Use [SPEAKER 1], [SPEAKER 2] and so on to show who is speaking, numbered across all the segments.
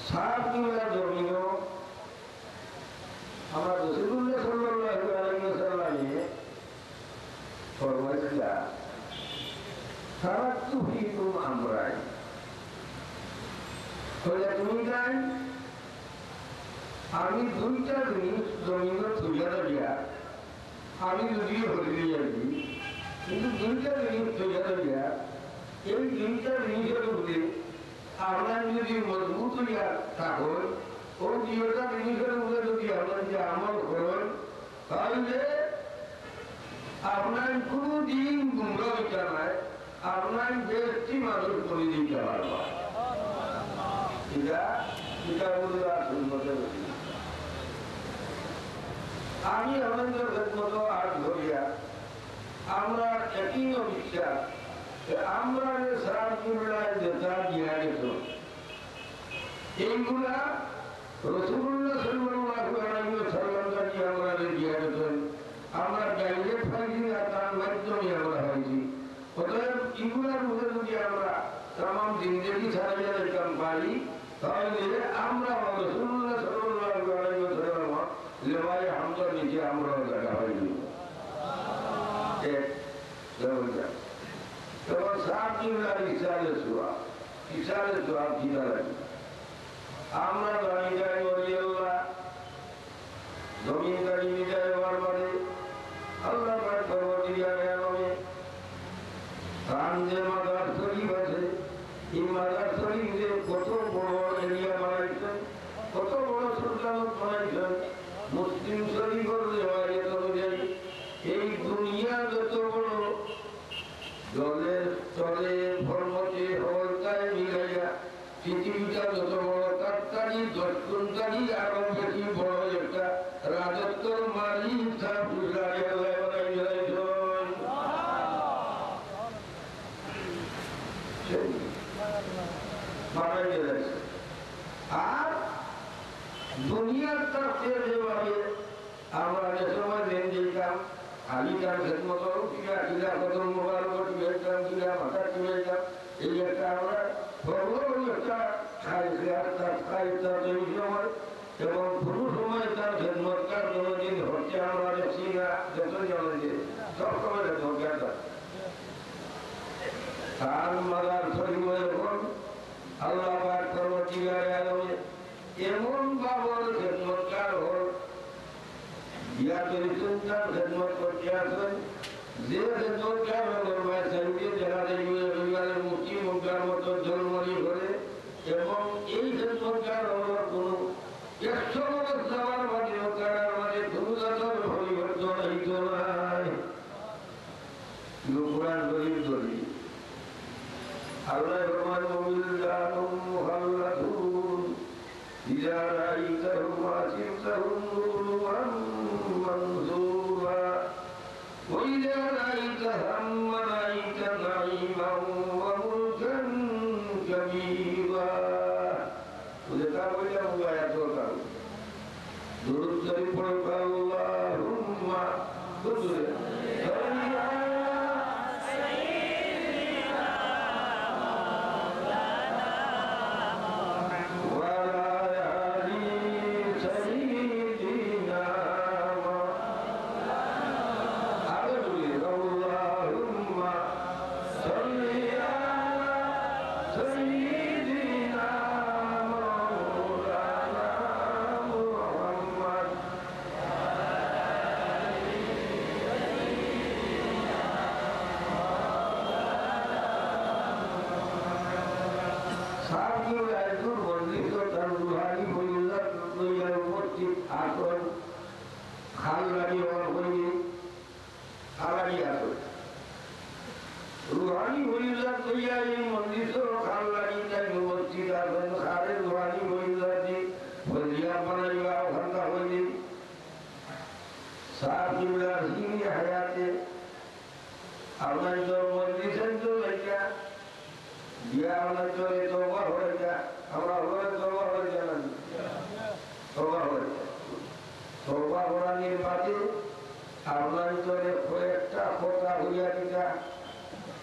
[SPEAKER 1] সাহাবীরা জমিও আমরা রাসূলুল্লাহ সাল্লাল্লাহু আলাইহি ওয়াসাল্লামে ফরমাইছিলেন তারাক্তু ফীকুম আমরাইন বলে তুমি জান আমি দুইটা জিনিস জমিনে তুলে দিয়া আমি যদি হরিয়ে যাই কিন্তু দুইটা জিনিস তুলে দিয়া এই দুইটা জিনিসের উপরে আপনার যদি মজবুত হইয়া থাকুন ও দুইটা জিনিসের উপরে যদি আপনার যে আমল করেন তাহলে আপনার কোনো দিন গুমরা হইতে নয় আপনার বেশি মানুষ করে দিতে পারবা এটা বলে আসুন আমি আমাদের মতো আজ ধরিয়া আমরা একই বিশ্বাস আমরা যে সারাদিনবেলায় যেটা দিয়া গেছ এইগুলা রাসূলুল্লাহ সাল্লাল্লাহু আলাইহি ওয়াসাল্লাম কি আমরা দিয়া গেছেন আমরা ডাইরেক্ট পাইছি আর তার মাধ্যমে আমরা হয়েছি অতএব এগুলার মধ্যে যদি আমরা তামাম জিন্দেগি ছাড়িয়ে যেতাম পারি তাহলে আমরা রাসূলুল্লাহ সাল্লাল্লাহু আলাইহি ওয়াসাল্লাম লেবায় হামদার নিচে আমরা জায়গা হয়নি তখন সাহাবীরা ইসালে জবাব দিতে লাগে আমরা দাঁড়িয়ে যাই ওলিয়াল্লাহ জমিনদারি বিদায় হওয়ার পরে আল্লাহ পাক পরবর্তীকালে আলমে কান যে মাদার শরীফ আছে এই মাদার শরীফ যে কত বড় এরিয়া বানাইছেন কত বড় সুলতানত বানাইছেন মুসলিম শরীফের রিওয়ায়াত অনুযায়ী এই দুনিয়া যত বড় জলের তলে ভর্মতে হলকায় মিলাইয়া পৃথিবীটা যত বড় তাড়াতাড়ি 10 গুণটারই আরো বেশি বড় একটা রাজত্বর মালিক তা বুঝাই আর দুনিয়ার কাছে যেভাবে আমরা যে সময় দিন দিতাম আলিকার খেদমত কিনা কিনা কত মোবাইল কিনেছিলাম কিনা মাথা কিনেছিলাম এই একটা আমরা একটা খাইতা তৈরি সময় এবং কোনো সময় তার খেদমতকার কোনোদিন হচ্ছে আমরা দেখছি না যত জানে সব সময় দরকার তার মাদার শরীফ যখন আল্লাহ পাক পরবর্তীকালে আলমে এমন বাবার খেদমতকার হল ইয়া করেছেন তার খেদমত করতে আসেন যে খেদমতকার হলের সঙ্গে দেখা দেখবে রবিবারের মুক্তি মুখার মতো জন্মনি করে এবং এই খেদমতকার হওয়ার কোনো 100 বছর যাওয়ার মাঝে কারার মাঝে কোনো জাতের পরিবর্তন হইত নাই কোরআন শরীফ ধরি আল্লাহ রহমান মুমিল্লাহুম মুহাল্লাতুন ইযা রাআইতাহুম আসিরতাহুম নুরুন মানসুরা ওয়া ইযা রাআইতা থাম্মা রাআইতা নাঈমান ওয়া মুলকান কাবীরা ওদেরটা বলে আমরা এত কাল দুরূদ শরীফ পড়ো আল্লাহুম্মা দুরূদ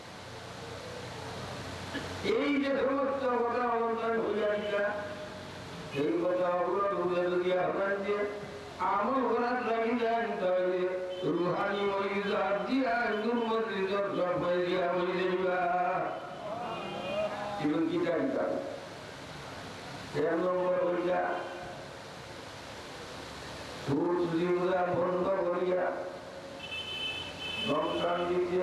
[SPEAKER 1] এই যে সমস্ত কথা অবদান হইয়া দিলা এই কথাগুলো ডুবে যদি আপনার যে আমল করার লাগি দেন তাহলে রুহানি মরিজাত দিয়া দুর্মতির সবাই দিয়া হয়ে যাইবা এবং কি চাইতা এক নম্বর হইয়া সুর জিউরা বন্ধ করিয়া দমকান দিতে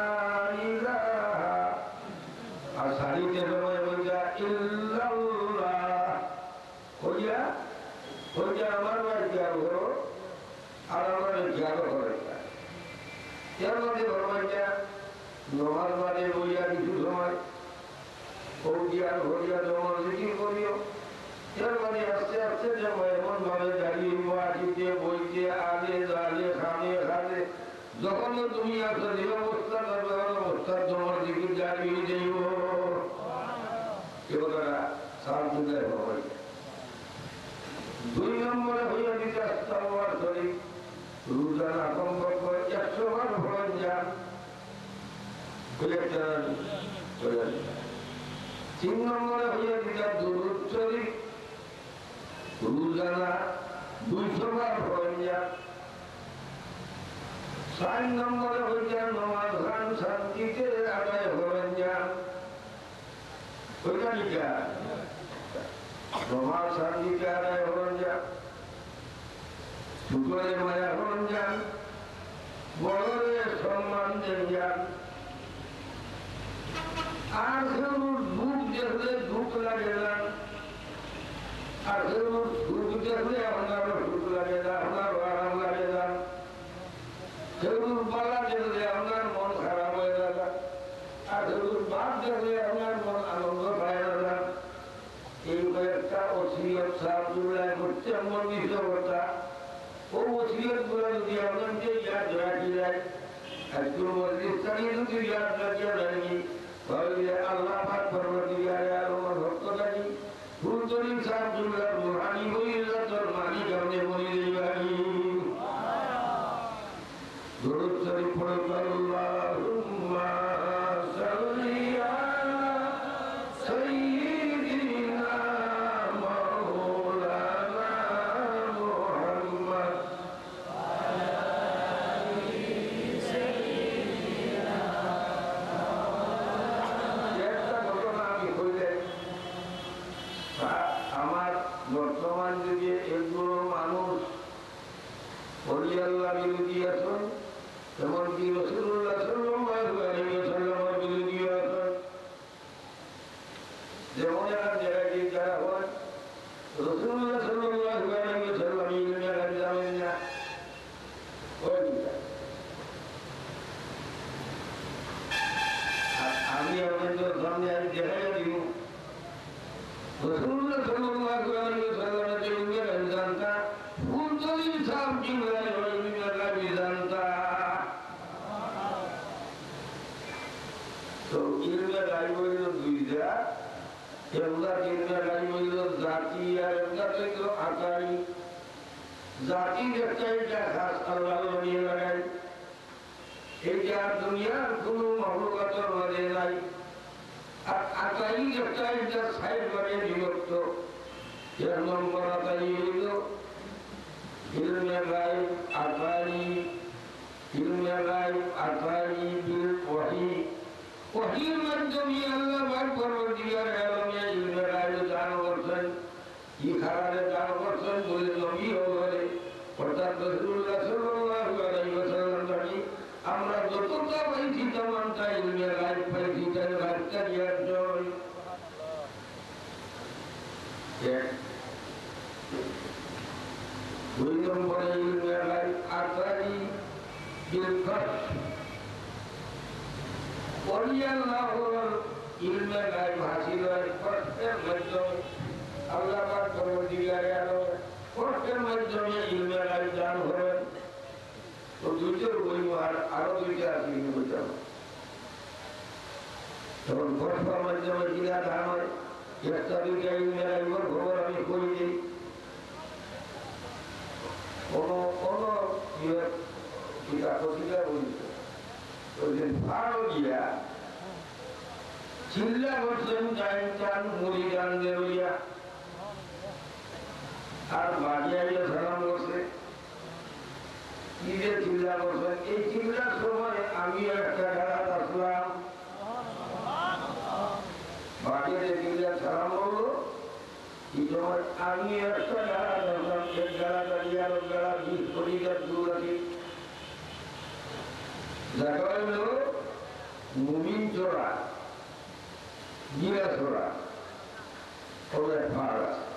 [SPEAKER 1] আর শাড়িতে সময় হইয়া ইল্লাল্লাহ হইয়া হইয়া আমার বাড়ি ত্যাগ করো আর আমার ত্যাগ করে এর মধ্যে ভরবাইয়া নমাজ বাদে বইয়া কিছু সময় হইয়া হইয়া জমা জিকির করিও এর মধ্যে আস্তে আস্তে যেমন এমন ভাবে দাঁড়িয়ে মাটিতে বইতে আলে জালে খানে খানে যখন তুমি আসো যে অবস্থা করবে অবস্থা তোমার দিকে দাঁড়িয়ে যাইব এ কথাটা সাহায্য হয়। 2 নম্বরে হইয়া দিতে আস্তাগফার শরীফ রোজানা কমপক্ষে 100 বার পড়েন যান হইয়া 3 নম্বরে হইয়া দিতে দুরূদ শরীফ রোজানা 200 বার পড়েন যান। 4 নম্বরে হইয়া নামাজ গান শান্তিতে আদায় করেন যান ওইটা নিকা নামাজ শান্তিতে আদায় করেন যান শুক্রের মায়া করেন যান বড়দের সম্মান দেন যান। আর সেগুলোর দুঃখ দেখলে দুঃখ লাগে যান আর সেগুলোর সুখ দেখলে আপনারও সুখ লাগে যান আপনারও আরাম লাগে যান সেগুলোর বালা দেখলে আপনার মন খারাপ হয়ে যাবে আর সেগুলোর বাদ দেখলে আপনার মন আনন্দ পায় না। এই কয়েকটা ওসিয়ত সাহায্যগুলাই করতে আমার বিষয় কথা ও ওসিয়ত গুলো যদি আপনাকে ইয়াদ রাখি যায় একটু মসজিদ চালিয়ে যদি ইয়াদ রাখিয়া যায়নি তাহলে আল্লাহ পাক পরবর্তীকালে আর আমার ভক্ত থাকি ফুলতরি সাহায্যগুলার রুহানি বইলা তোর মালিক আপনি বলি যাইবানি দুরূদ শরীফ পড়ে আল্লাহুম্মা সাল্লি আলা সাইয়্যিদিনা মাওলানা মুহাম্মদ ওয়া আলি সাইয়্যিদিনা একটা ঘটনা আমি কইলে আমার বর্তমান যুগে এগুলো মানুষ ওলি আল্লাহ বিরোধী আছেন এমনকি রাসূলুল্লাহ সাল্লাল্লাহু আলাইহি ওয়াসাল্লামের বিরোধী আছেন। যেমন এক জায়গায় যারা হয় রাসূলুল্লাহ সাল্লাল্লাহু আলাইহি ওয়াসাল্লাম ইলমে জানেন না আমি আপনাদের সামনে আমি দেখাই দিব রাসূলুল্লাহ সাল্লাল্লাহু আলাইহি ওয়াসাল্লামের ইলমে জানতা ফুলতরি সাহেব কি বলে ইলমে জানতা তো ইলমে গাইব হইল দুইটা একটা ইলমে গাইব হইল জাতি আর একটা হইল আকারি। জাতি একটা খাস আল্লাহ বানিয়ে লাগাই এইটা দুনিয়ার কোনো মাহলুকাতের মাঝে নাই আর আকারি একটা সাইড বানিয়ে বিভক্ত। 1 নম্বর আকারি হইল ইলমে গাইব আকারি ইলমে গাইব আকারি বিল ওয়াহি ওহির মাধ্যমে আল্লাহ পাক পরবর্তীকার আলমে ইলমে গায়ব দান করছেন ইখারারে দান করছেন বলে নবী হলে অর্থাৎ রাসূলুল্লাহ সাল্লাল্লাহু আলাইহি ওয়াসাল্লাম থেকে আমরা যতটা পাইছি তেমনটা ইলমে গায়ব পাইছি তাই গায়বটা দিয়ার জয় এক 2 নম্বরে ইলমে গায়ব আকারি বিল কশফ ওলিয়াল্লাহর ইলমে গায়ব হাসিল হয় কষ্টের মাধ্যমে আল্লাহ পাক পরবর্তীকালে কষ্টের মাধ্যমে ইলমে গায়ব দান করেন। তো দুইটার বই আরো দুইটা আছে বইটা তখন কষ্টের মাধ্যমে কিনা দান হয় একটা দুইটা ইলমে গায়বের খবর আমি কই দিই কোনো কোনো কিতা বলছে ভালো গিয়া চিল্লা করছেন চান মুড়ি গান দেয়া আর বাড়ি আইয়া সালাম করছে ঈদে চিল্লা করছেন। এই চিল্লার সময় আমি একটা গাড়াত আসলাম, বাড়িতে চিল্লা সালাম করলো, এই সময় আমি একটা গাড়াত আসলাম। এক গাড়া দাঁড়িয়ে আরো গাড়া 20 কোটিটার দূর আছি। দেখা হইল মুমিন চোরা, গিরা চোরা, ওদের ফাড় আছে।